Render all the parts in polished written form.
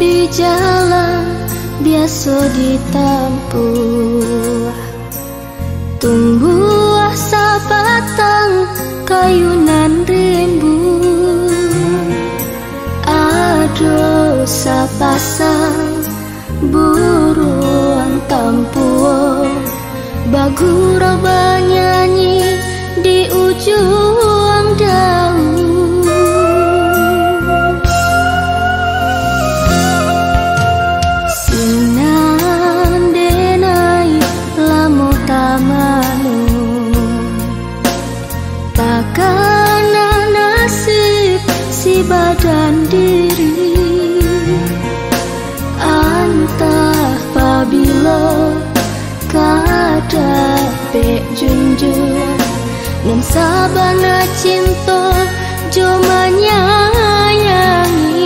tepi jalan biasa ditampuh, tumbuh sabatang kayunan rimbun, aduh sapasang buruan tampuh, bagura bernyanyi di ujung daun. Sinan denai lamu tamanu, takkan nasib si badan diri, antah pabilo kada pek junjung ngan sabana cinta jo menyayangi.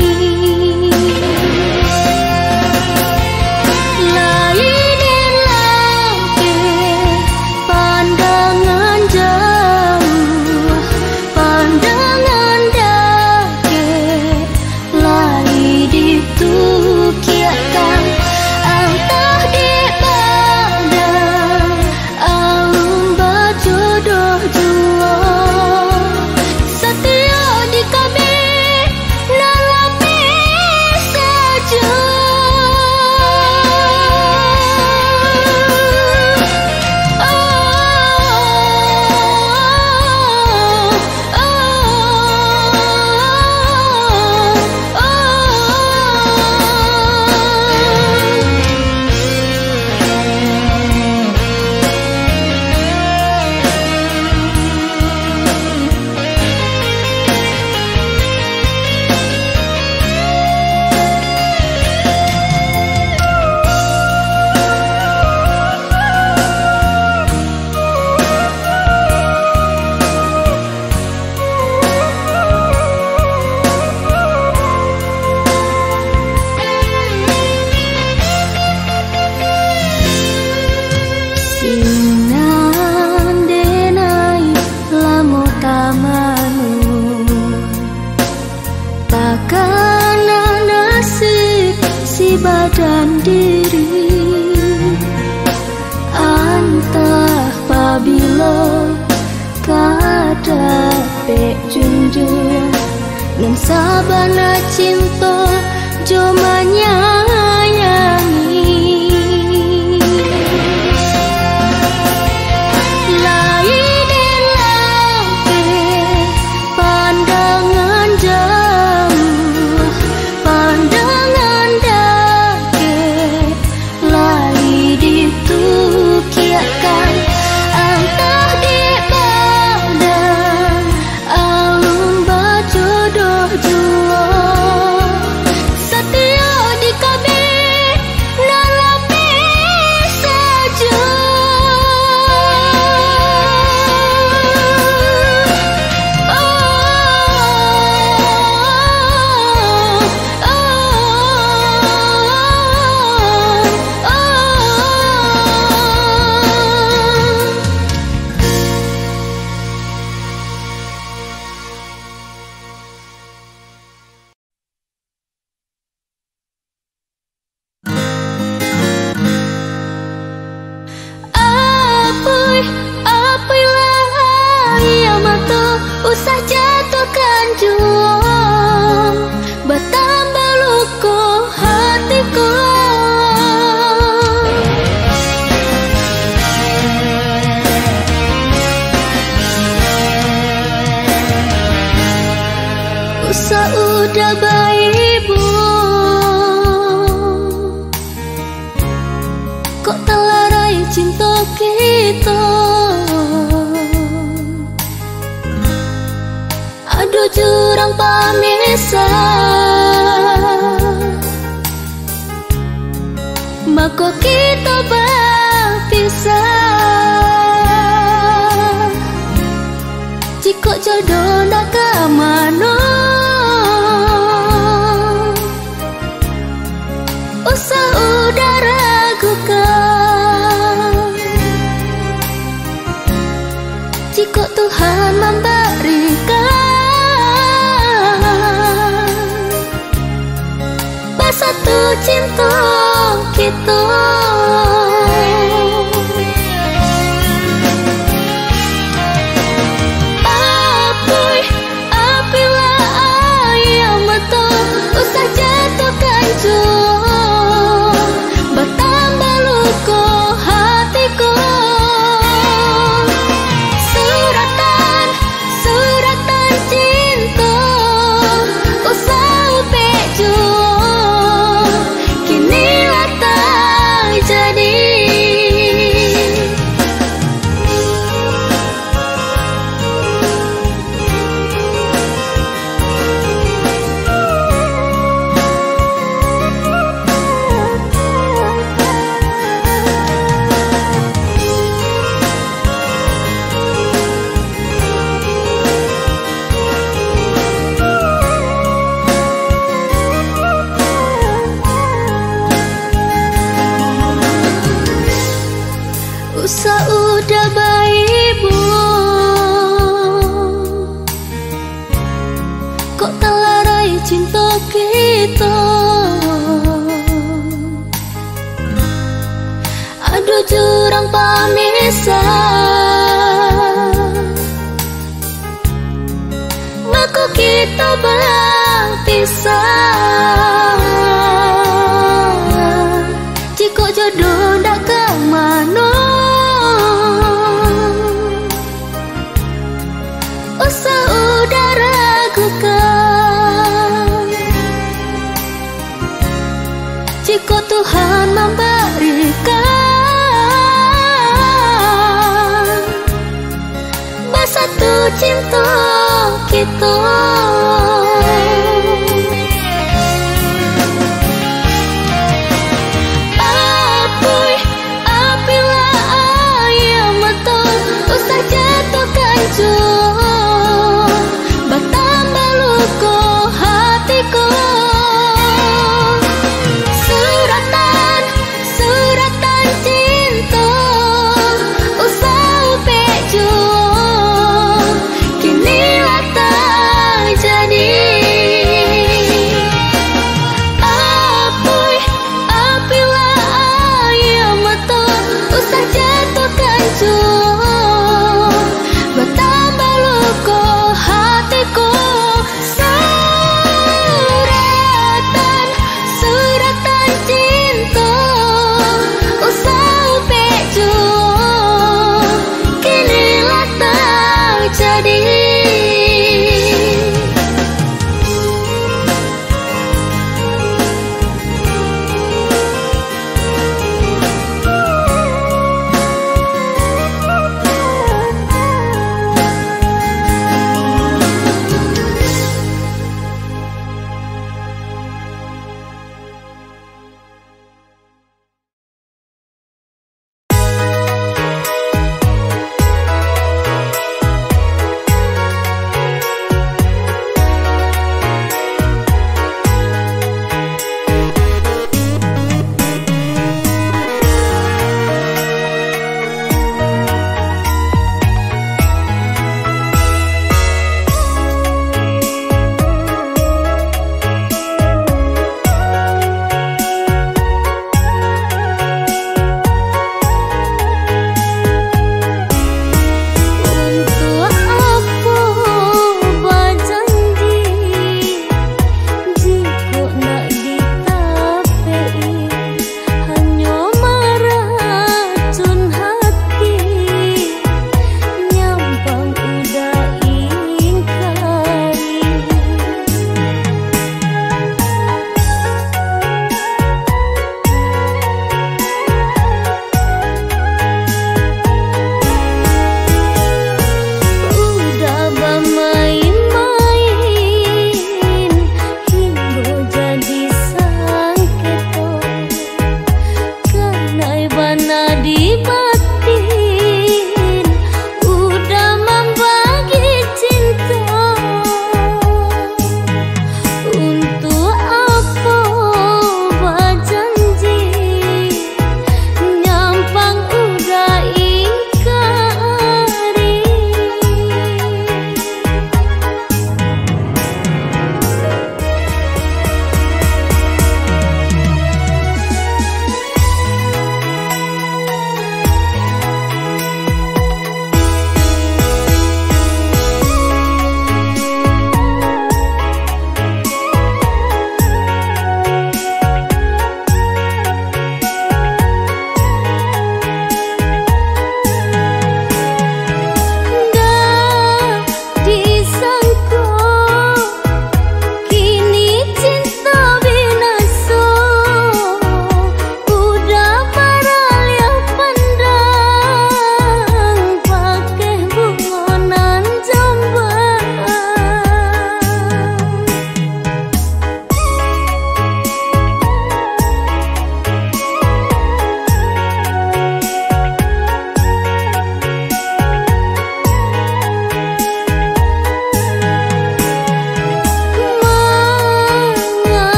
Lain lagi pandangan jauh, pandangan dake lai ditukiakan antah di badan aum bajodoh jua setia di kami nalapi saja. Sinan denai lamu tamanu, takkan nasib si badan diri, antah pabilo kada pek junjung ngan sabana cinta jo menyayangi. Usah jatuhkan jua, bertambah luka hatiku. Usah udah baik bu, kok telarai cinta kita. Aduh jurang pemisah, maka kita berpisah. Jika jodoh nak ke mana, usah udah ragukan. Jika Tuhan memberikan cinta kita. Udah baik belum? Kok terlarai cinta kita? Aduh jurang pemisah, ngaku kita berpisah. Jika jodoh ndak kemana, usah udah ragukan. Jika Tuhan memberikan bersatu cinta kita. Kini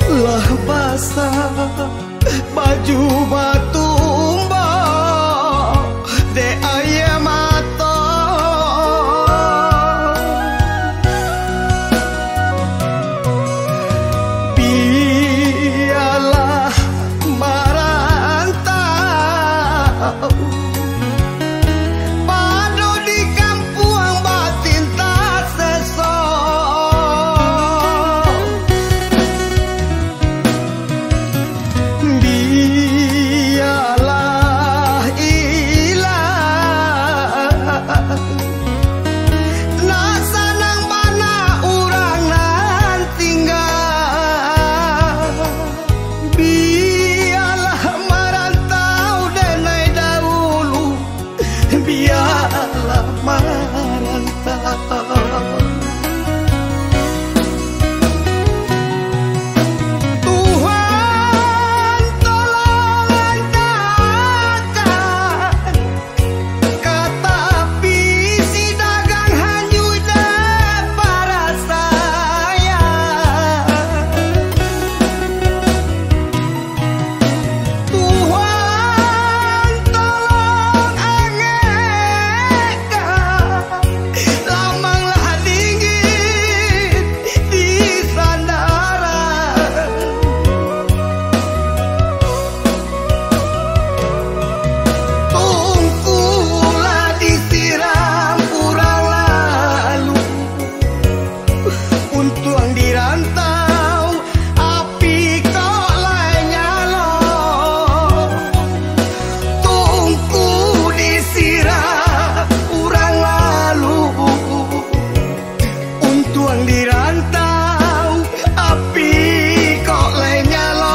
lah basah baju batu de ayam mata biarlah merantau padu di kampung batin tak sesok biarlah ilang nak sanang mana orang nan tinggal biarlah merantau denai dahulu biarlah merantau Tuhan tolong antarkan kata api si dagang hanyut para saya Tuhan tolong angekan lamanglah dingin di sandaran tungkulah disiram kurang lalu untuang dirantau api kok lain nyalo tungku disiram kurang lalu untuang dirantau api kok lain nyalo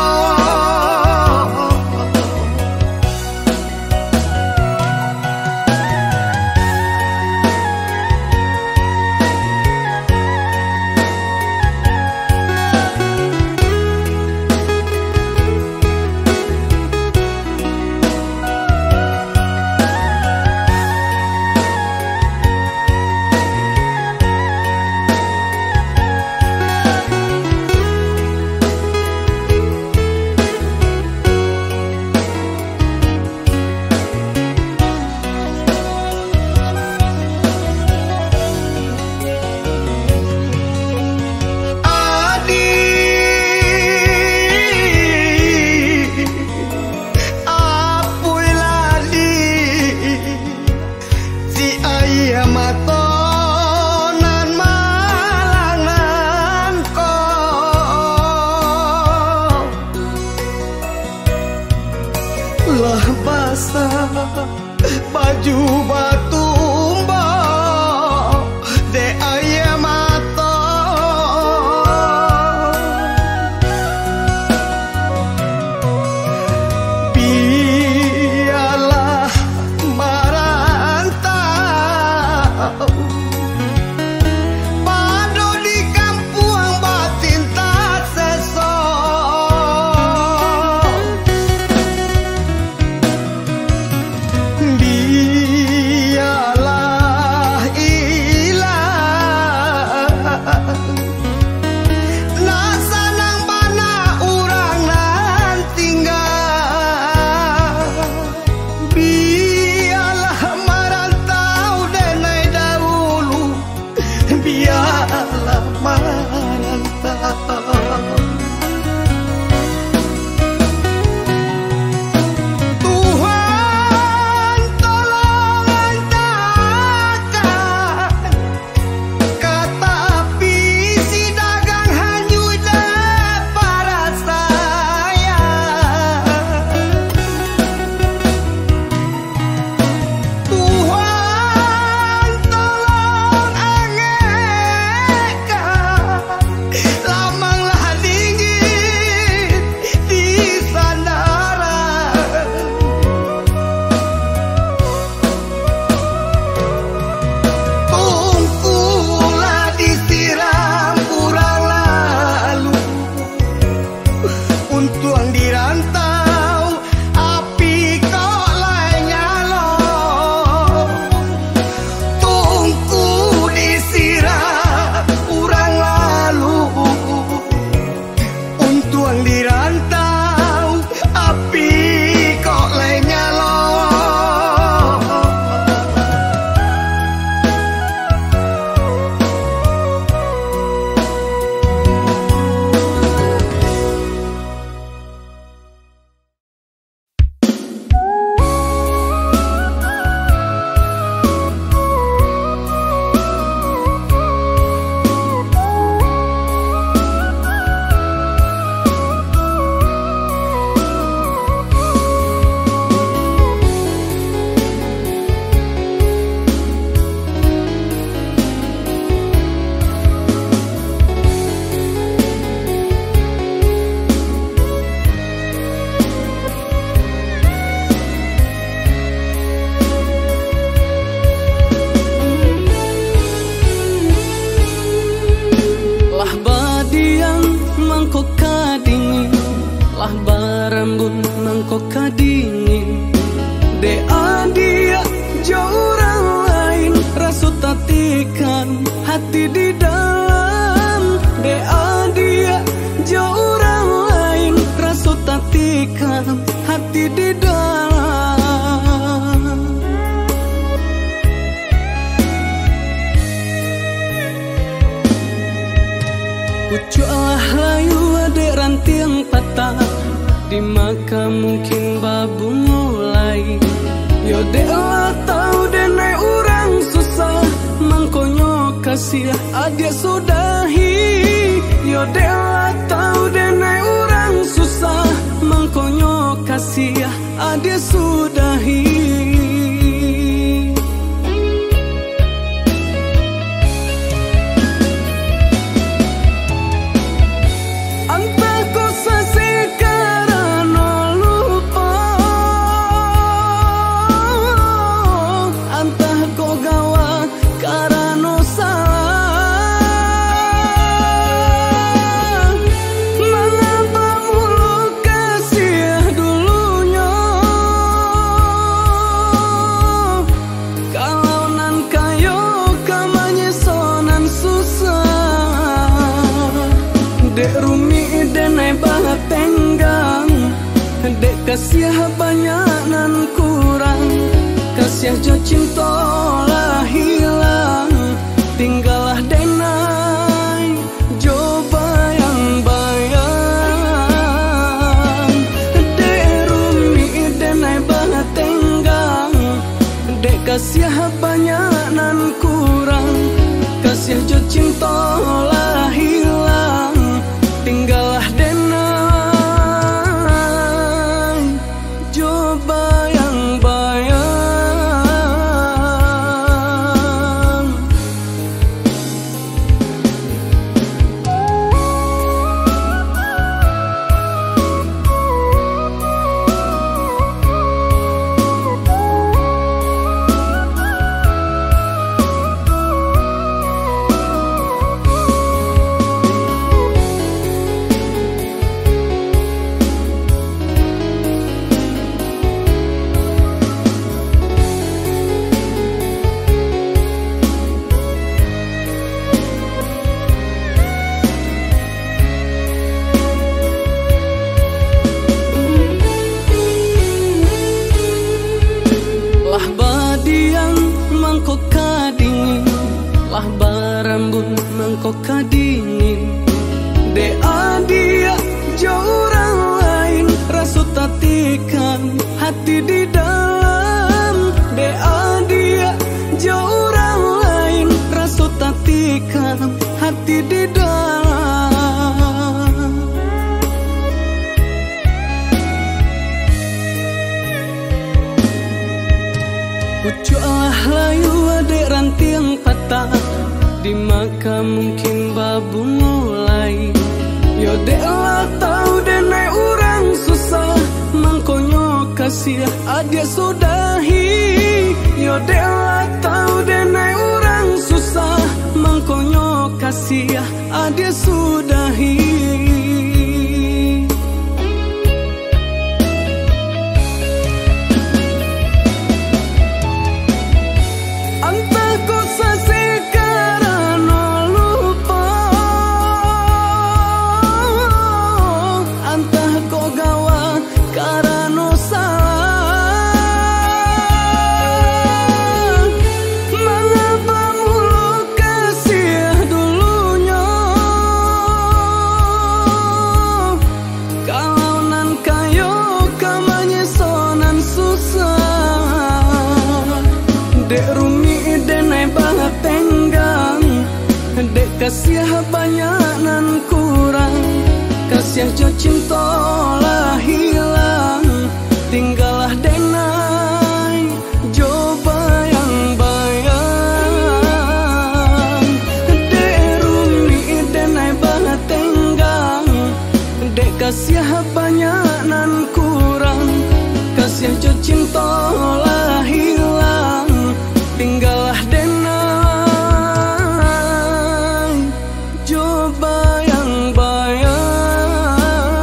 matonan malangan ko lah basah baju batu de ayam mata biarlah merantau padu di kampung batin tak sesok biarlah ilang nak sanang mana orang nan tinggal biarlah merantau denai dahulu biarlah merantau Tuhan tolong antarkan kata api si dagang hanyut para saya Tuhan tolong angekan lamanglah dingin di sandaran tungkulah disiram kurang lalu untuang dirantau api kok lain nyalo tungku disiram kurang lalu untuang kadingin, lah barambun mangko kadingin. De adia jauh orang lain, rasut tatikan hati di dalam. De adia jauh orang lain, rasut tatikan hati di dalam. Puculah layu adek ranting patah, di maka mungkin babu mulai. Yo dek lah tahu denai orang susah, mangkonyo kasih adik sudahi. Yo dek lah tahu denai orang susah, mangkonyo kasih adik sudahi. Dek kasih banyak nan kurang, kasih jo cinta lah hilang, tinggallah denai jo bayang-bayang. Dek rumi denai banget tenggang, dek kasih banyak nan kurang, kasih jo cinta lah hilang, tinggallah denai lah barambun mangko kadingin. De adia jauh orang lain, rasut tatikan hati di dalam. De adia jauh orang lain, rasut tatikan hati di dalam. Puculah layu adek ranting patah, di maka mungkin babu mulai. Yo dek lah tahu denai orang susah, mangkonyo kasih adik sudahi. Yo dek lah tahu denai orang susah, mangkonyo kasih adik sudahi. Kasih banyak nan kurang, kasih jo cinta lah hilang, tinggallah denai jo bayang-bayang. Dek rumi denai banget tenggang, dek kasih banyak nan kurang, kasih jo cinta lah hilang, tinggallah denai bayang-bayang.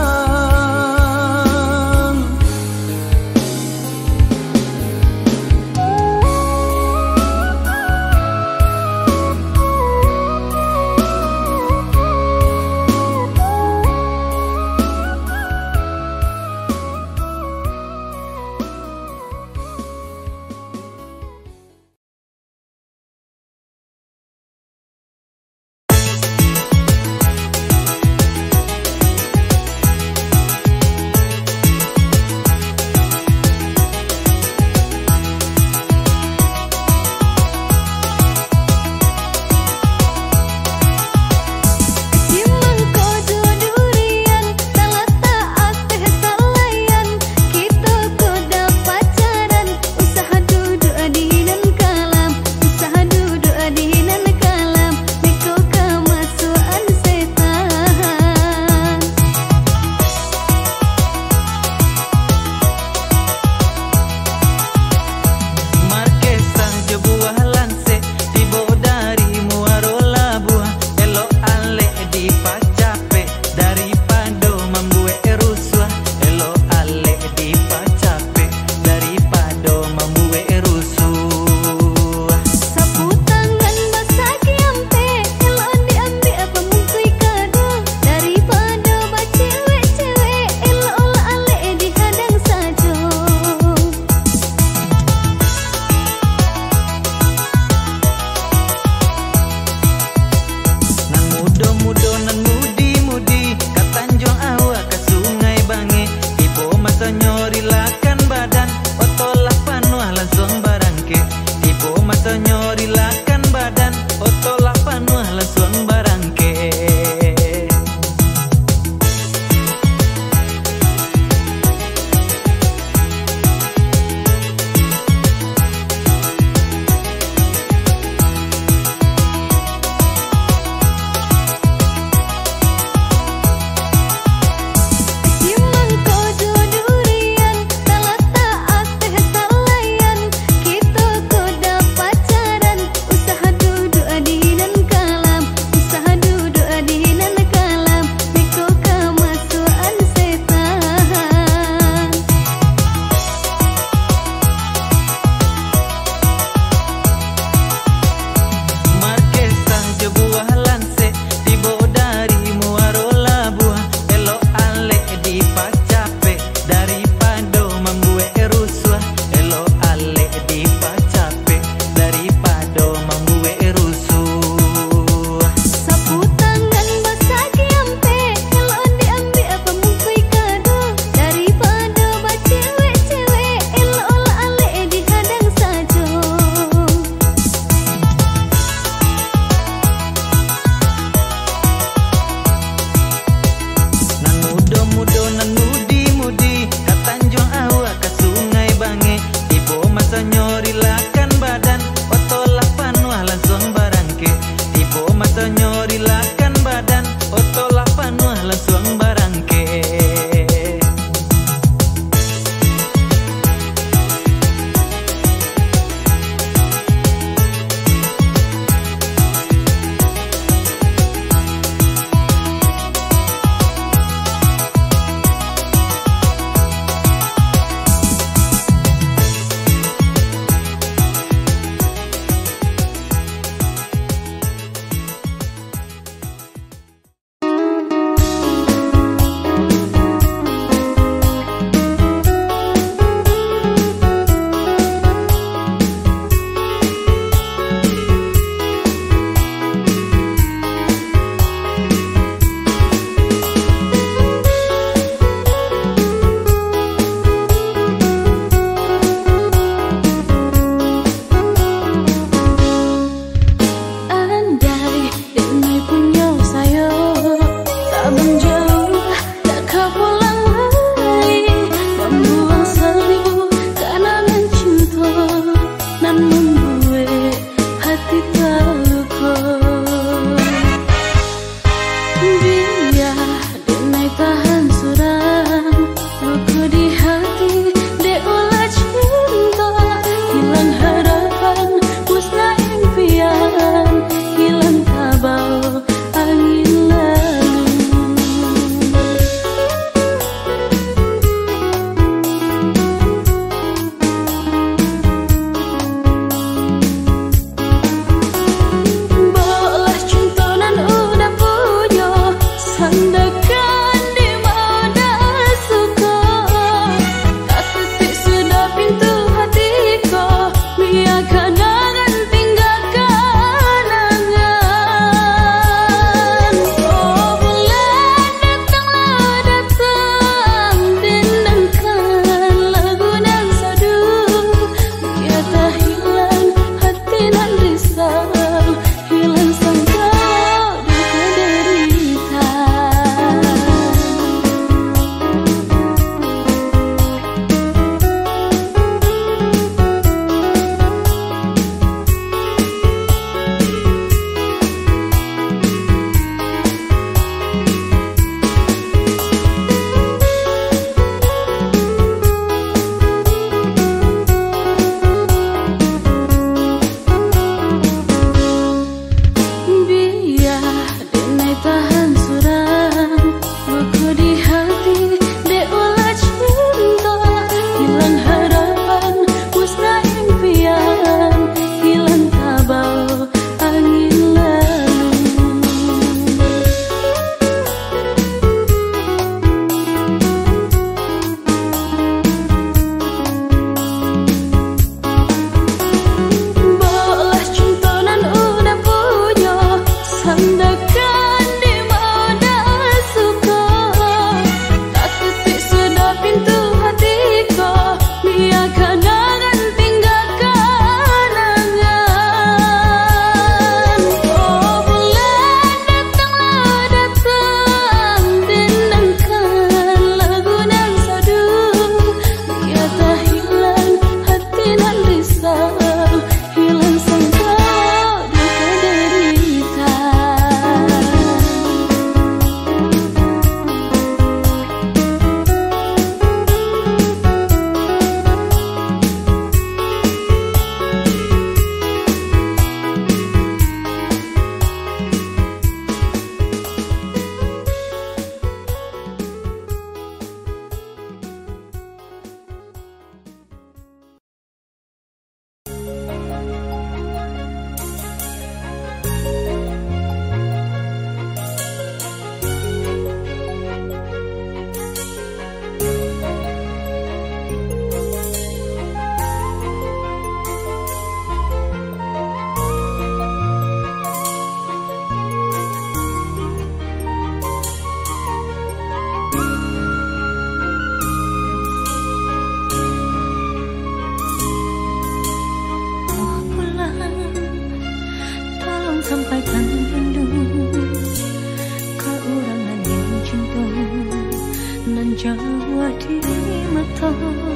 Jawa di mata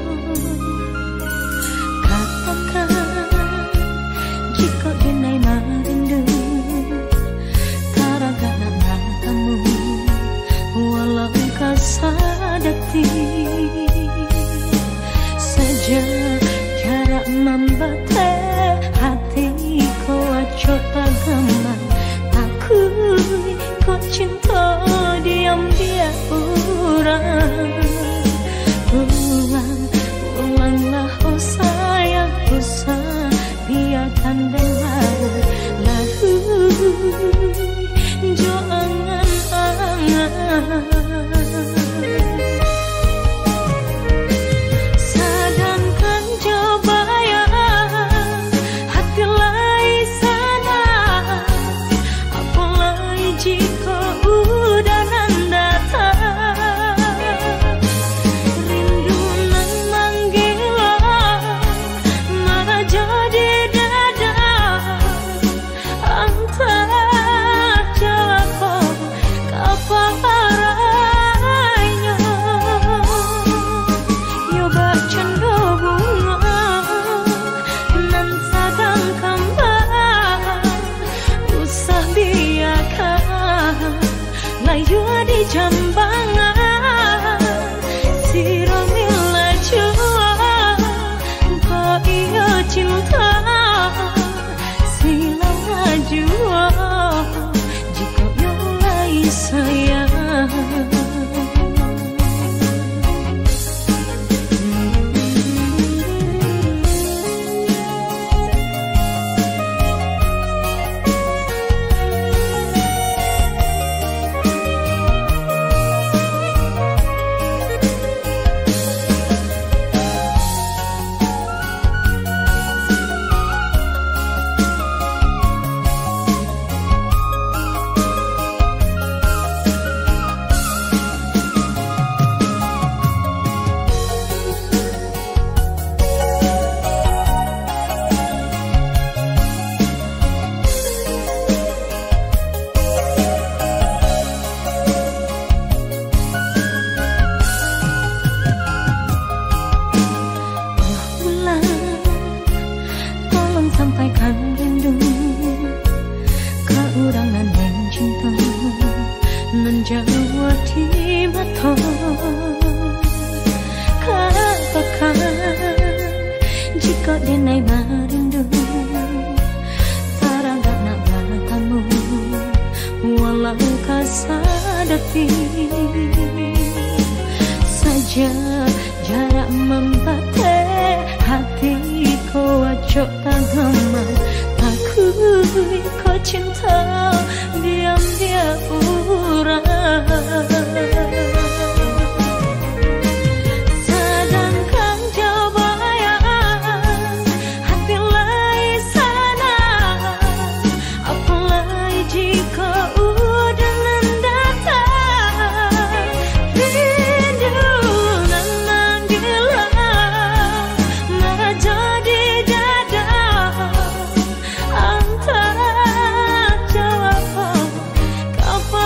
katakan jika denai marindu taragana matamu walau kasadati saja jarak membate hati kau acota gaman takui kau cinta diam dia ulang saja jarak membatasi hati kau acok tangan. Takui kau cinta diam-diam urang. Sedangkan jauh bayang hati lain sana. Apalagi jika udah mendatang. Rindu nan menggila menjadi dada. Antara jawab kapan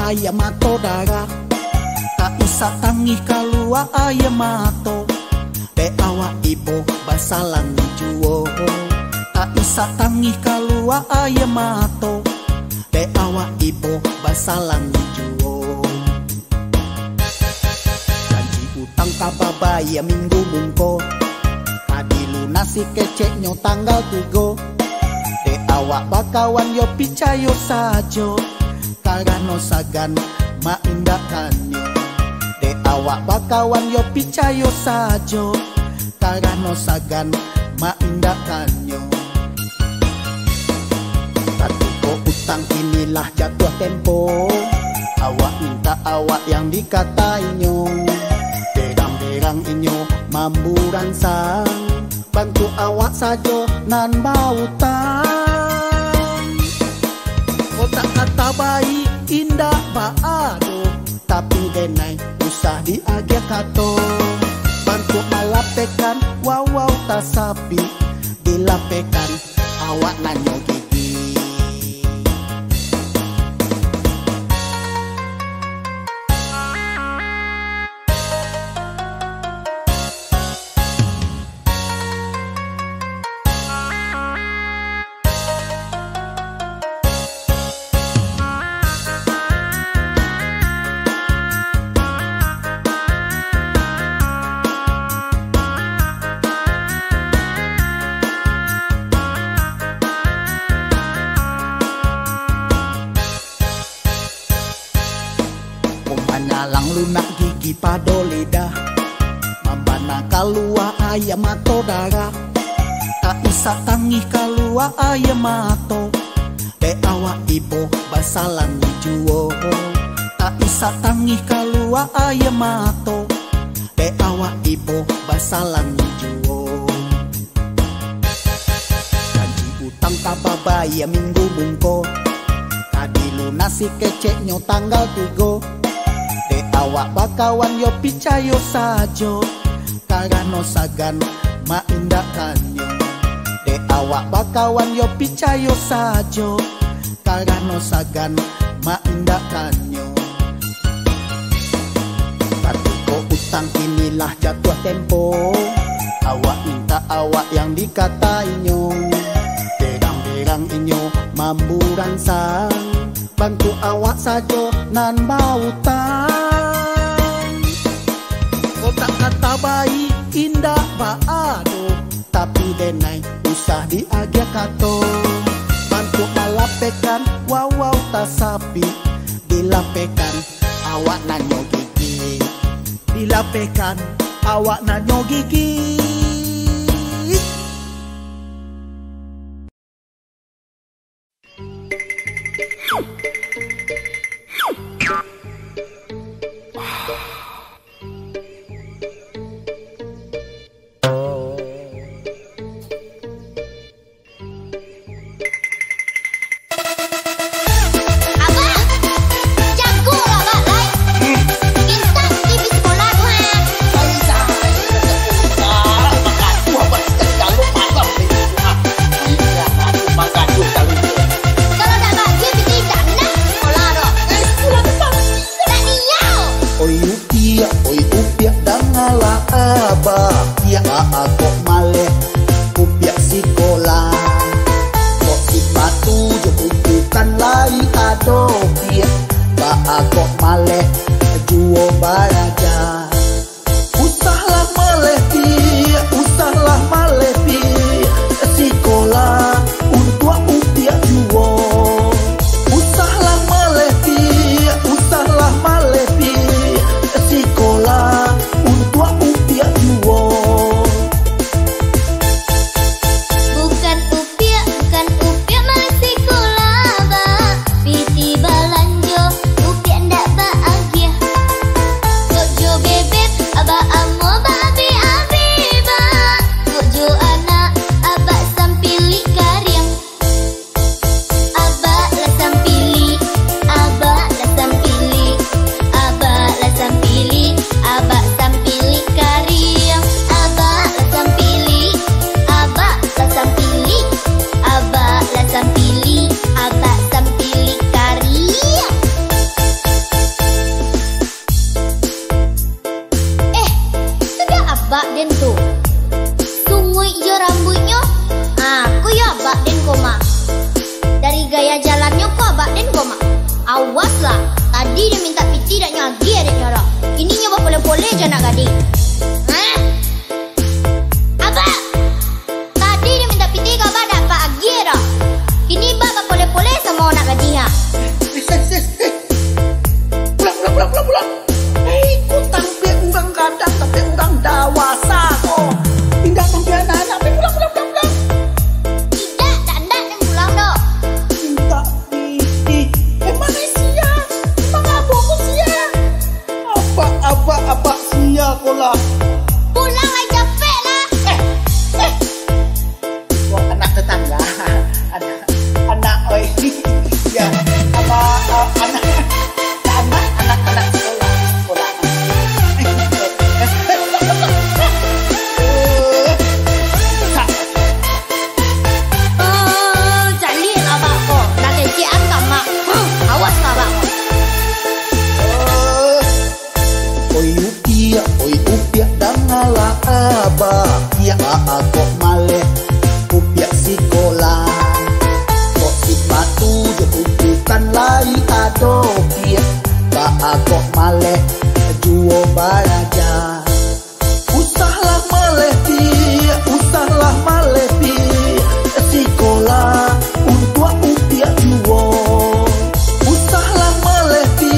ayam mato darah. Tak bisa tangih kalua ayam mato. Be awak ibu basalang juo. Tak bisa tangih kalua ayam mato. Be awak ibu basalang juo. Janji utang kababaya minggu mungko. Tadi lunasi keceknya tanggal 3. De awak bakawan yo picayo sajo. Karano sagan maindakanyo. De awak bakawan yo picayo sajo. Karano sagan maindakanyo. Tapi kok utang inilah jatuh tempo. Awak minta awak yang dikatainyo. Berang-berang inyo mambu rangsang. Bantu awak sajo nan bautang. Kotak kata baik indah baado. Tapi denai usah diagak kato. Bantu malapekan wawaw tasapi. Dilapekan awak nanyo gigi. Manyalang lunak gigi pado lidah. Mambana kalua ayam mato darah. Tak bisa tangih kalua ayam mato. Be awak ibu basalang juo. Tak bisa tangih kalua ayam mato. Be awak ibu basalang juo. Janji utang kababaya minggu bungko. Tadi lunasi keceknya tanggal 3. De awak bakawan yo picayo sajo. Karano sagan maindakanyo. De awak bakawan yo picayo sajo. Karano sagan maindakanyo. Tapi kok utang inilah jatuh tempo. Awak minta awak yang dikatainyo. Berang-berang inyo mambu rangsang. Bantu awak sajo nan bautang. Kotak kata baik indah baado. Tapi denai usah diagak kato. Bantu malapekan wawaw tasapi. Dilapekan awak nanyo gigi. Dilapekan awak nanyo gigi. Piti balanjo, upiak ndak bahagia. aku maleh juo baraja. Usahlah maleh pi sekolah untuk upiak juo. Usahlah maleh pi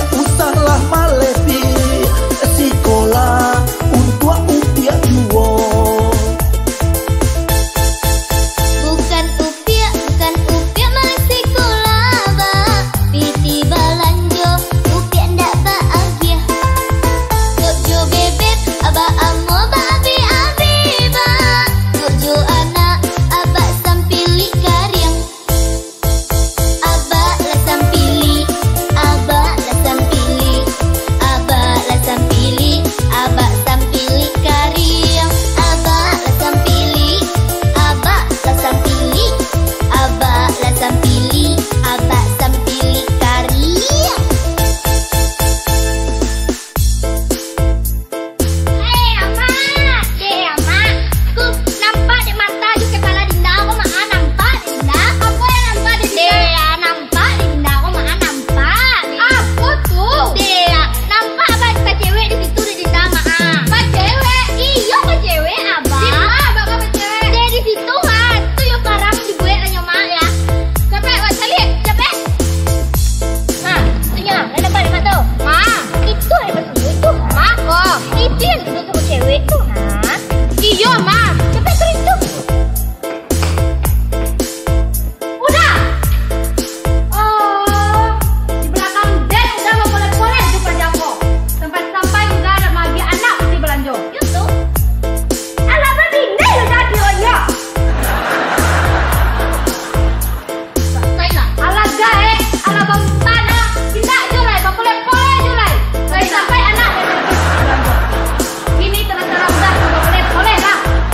sekolah untuk upiak juo. Bukan upiak malah sekolah ba. Piti balanjo upiak ndak bahagia. Jojo bebek aba amo ba abi ba. Jojo anak aba sampili karyang. Aba la sampili karyang. Aba la sampili karyang. Ama, ku nampak di mata di kepala Dinda, aku mah nampak di Dinda. Apa yang nampak di Dinda? Nampak di Dinda, aku mah nampak. Aku tuh. Dia nampak apa kita cewek di situ di Dinda mah. Apa cewek? Iya apa cewek abah? Di mana abah apa cewek? Dia di situ kan. Tuh yuk parang di gue nanya mak ya. Capek, wah cari, capek. Nah, tanya, nampak di mata. Ma, itu hebat itu. Ma, kok? Itu yang duduk sama cewek tuh, nah. Iya, ma. Capek tuh itu. Udah. Oh, di belakang den udah mau boleh-boleh jumpa Jako. Sampai juga ada magi anak mesti belanja. Itu. Alah babi, nih lo jadi ya. Salah. Alah gae, alah bantana. Tidak julai, boleh-boleh julai. Sampai anak belanja. Ini tengah-tengah udah boleh-boleh lah.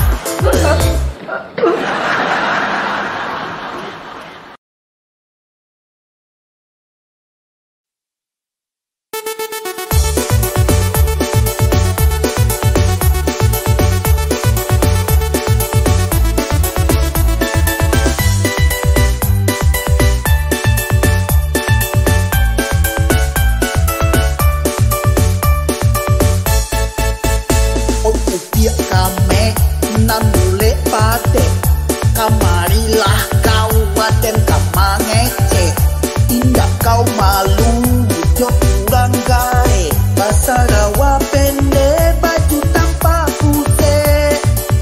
Upiak kame nan bule pate. Kamarilah kau waten kamangece. Indah kau malu jok kurang gae. Bahasa rawa pendek baju tanpa putih.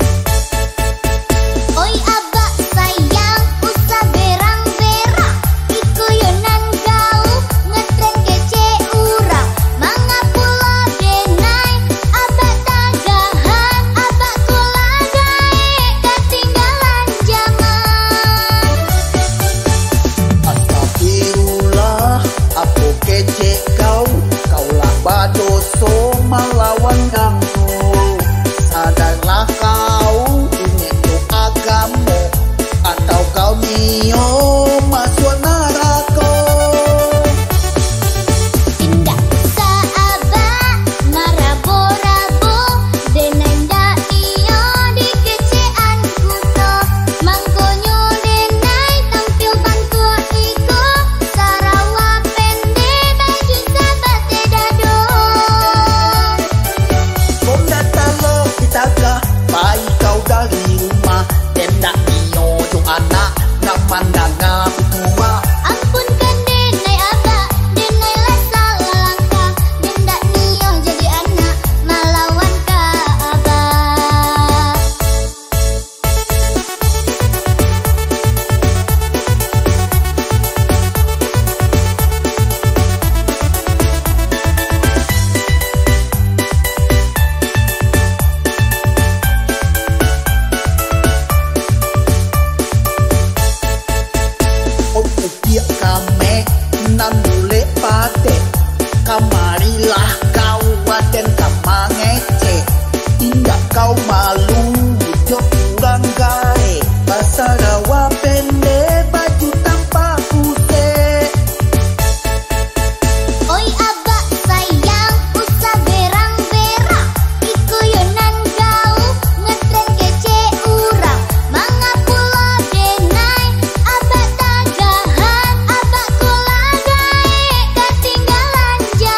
Oi abah sayang usah berang-berang. Ikuyonan kau ngetren kece urang. Mangga pula benai abah tagahan. Abah kula gae ketinggalan zaman. Astagfirullah, aku kece kau. Kaulah badoso melawan kamu. Sadarlah kau ini itu agama. Atau kau nio masuk neraka. Indah saabah marabo-rabo. Denenda iyo di kecean kuto. Mangkonyo denai tampil bantu iko. Sarawak pendek baju sahabat dado. Bonda talo itaga bayi kau dari rumah. Tenda nio jong anak nak pandanga tua. Ampunkan denai abah, denai lah salah langkah. Denda niyo jadi anak melawan ka abah. Upiak kame nan bule pate. Kamarilah kau waten kamangece. Indah kau malu jok kurang gae. Bahasa rawa pendek baju tanpa putih. Oi abah sayang usah berang-berang. Ikuyonan kau ngetren kece urang. Mangga pula denai abah tagahan. Abah kula gae ketinggalan zaman.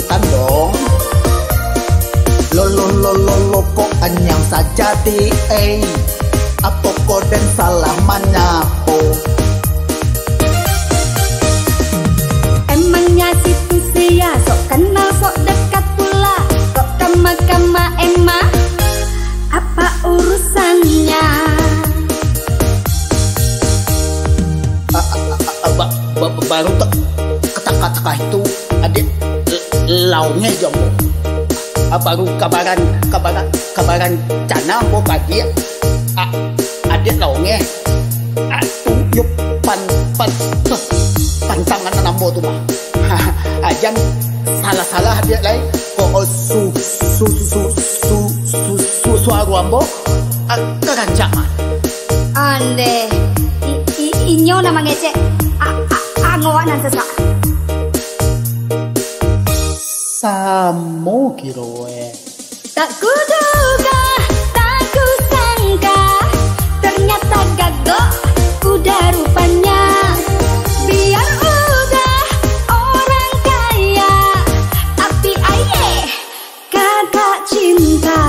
ikutan dong. Lo kok anyang saja di apa kau dan salah menyapo? Emangnya situ sia sok kenal sok dekat pula. Kok kama-kama emma apa urusannya? Baru kata-kata itu adik laungnya jombo. Baru kabaran cana mau pagi adik laungnya tuyuk pantangan nambo tu mah. Ajan salah dia lain suara ambo kerancak mah. Ande inyo nama ngecek angoan sesak. Samo kiroe. Tak kuduga, tak kusangka, ternyata gagok udah rupanya. Biar udah orang kaya, tapi aye kagak cinta.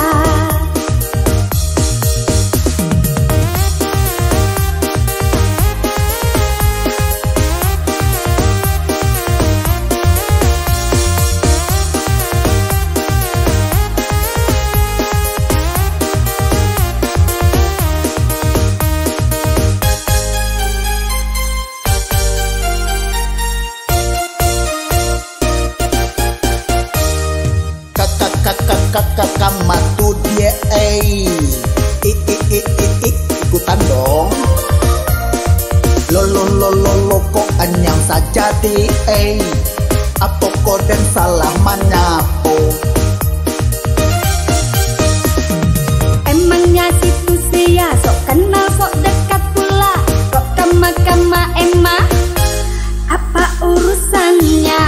Kamatu dia ikutan dong. Lo kok anyang saja di apa kau dan salah menyapo? Emangnya situ sia sok kenal sok dekat pula. Kok kama-kama emma apa urusannya?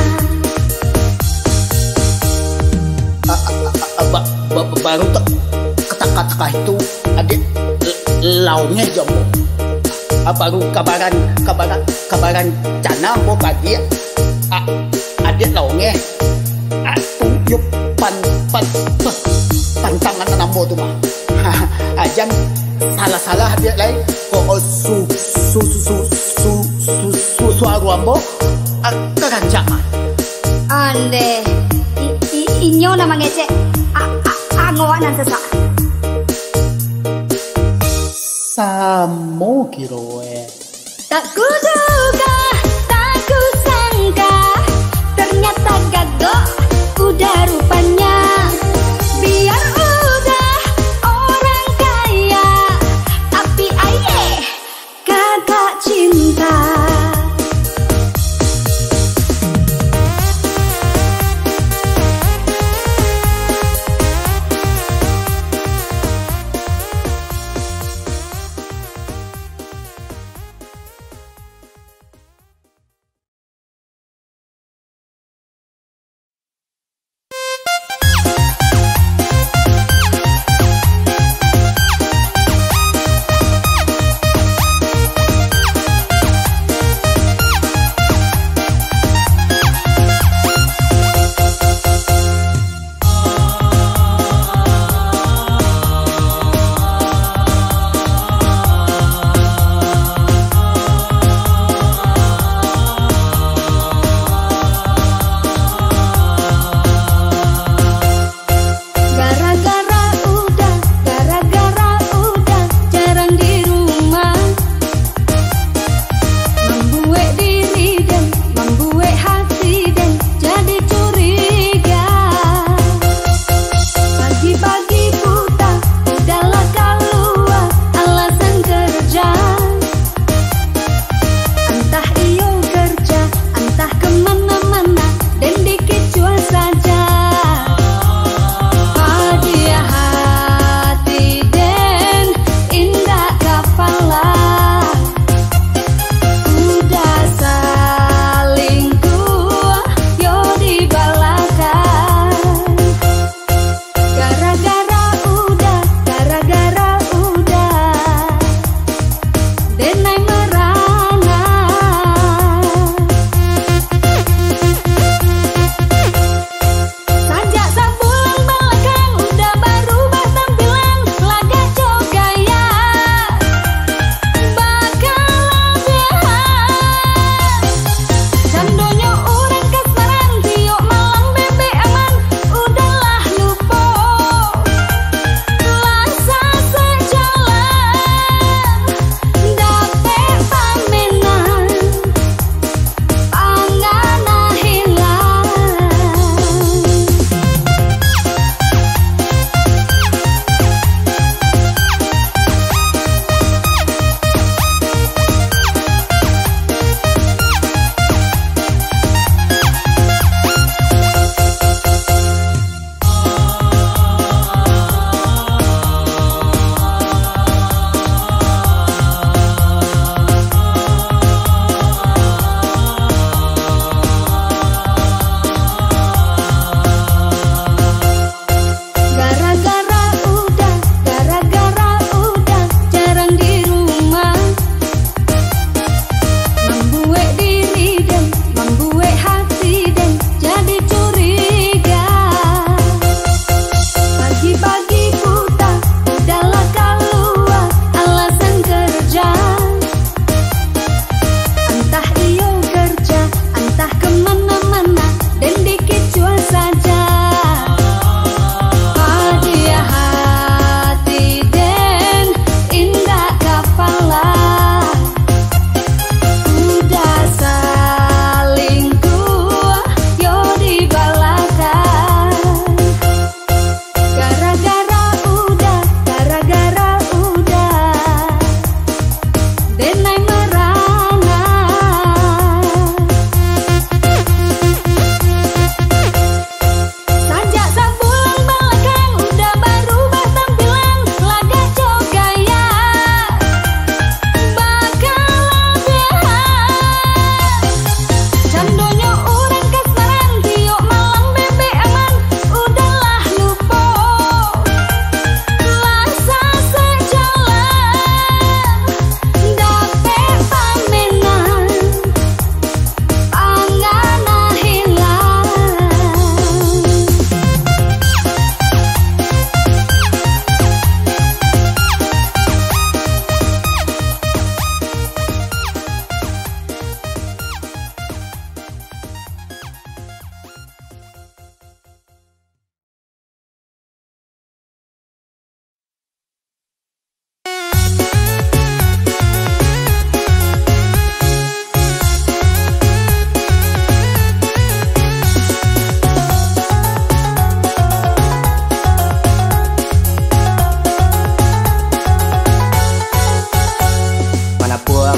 Baru kata-kata itu adik laungnya jombo. Baru kabaran cana mau pagi adik laungnya tuyuk pantangan nambo tu mah. Ajan salah dia lain suara ambo kerancak mah. Ande inyo nama ngecek angoan sesak. Samo kiroe. Tak kuduga, tak kusangka, ternyata gagok udah rupanya. Biar udah orang kaya, tapi aye kagak cinta.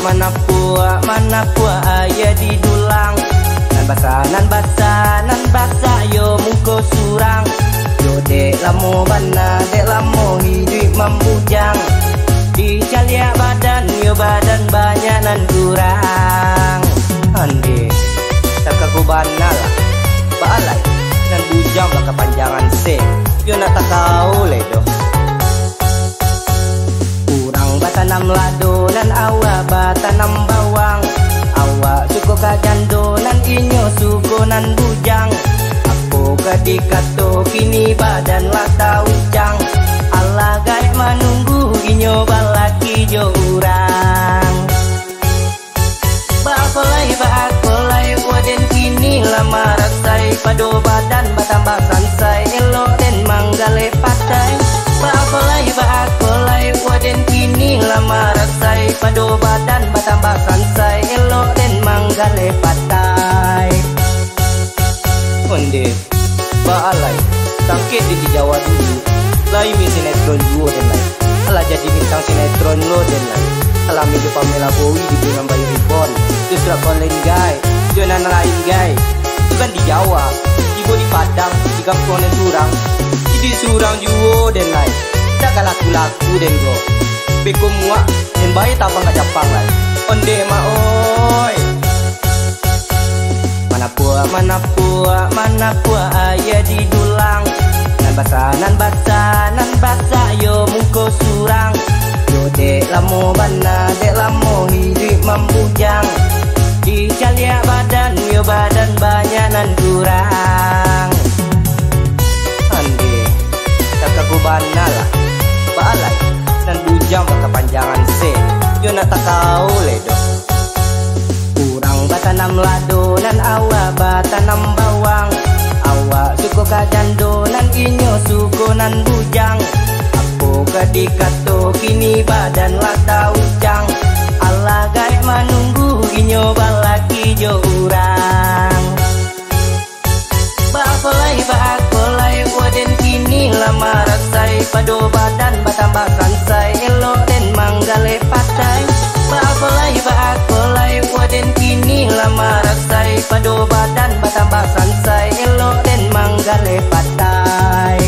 mana puak ayah di dulang. Nan basa yo muko surang. Yo dek lamo hidup membujang. Di calia badan yo badan banyak nan kurang. Ande tak aku banal balai nan bujang baka panjangan se. Yo nak tak kau ledo. Kurang batanam lado nan awa batanam bawang. Awa suko kajando nan inyo suko nan bujang. Aku kadikato kini badan lata ucang. Allah gaib menunggu inyo balaki jo urang. Baakolai waden kini lama rasai. Pado badan batambah sansai. Elok den manggale patai. Baakolai waden kini lama rasai. Pado badan batambah sansai. Elok den manggale patai. Onde baalai sakit di Jawa dulu. Lai mi sinetron juo den lai. Alah jadi bintang sinetron lo den lai. Alami di Pamela Bowie di Bulan Bayi Reborn. Terus rakolen gai, jonan lain gai. Itu kan di Jawa, ibu di Padang, di Kampung Surang. Di Surang juo den lai. Tak laku den go. Beko muak den bayi tapang ka Japang lai. Onde ma oi. Mana puak ayah di dulang. Nan basa yo muko surang. Yo dek lamo hidup membujang. Di calia badan yo badan banyak nan kurang. Ande tak aku banal balai nan bujang baka panjangan se. Yo nak tak kau ledo. Kurang batanam lado nan awa batanam bawang. Awa suko kajando nan inyo suko nan bujang. Aku kadikato kini badan lata ucang. Allah gaib menunggu inyo balaki jo urang. Baakolai waden kini lama rasai. Pado badan batambah sansai. Elok den manggale patai. Baakolai waden kini lama rasai. Pado badan batambah sansai. Elok den manggale patai.